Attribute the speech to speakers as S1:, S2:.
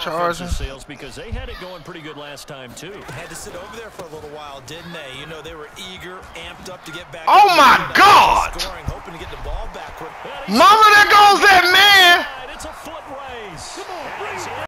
S1: charging.
S2: Sales because they had it going pretty good last time too.
S3: Had to sit over there for a little while, didn't they? You know, they were eager, amped up to get back.
S1: Oh my God!
S3: Scoring, hoping to get the ball back.
S1: Mama,